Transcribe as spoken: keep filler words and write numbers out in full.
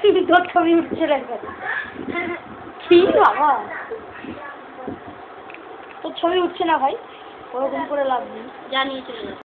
তোর ছবি উঠছে না কি বাবা তোর ছবি উঠছে না ভাই ওরকম করে লাভ নেই জানিয়ে চলে যাবে।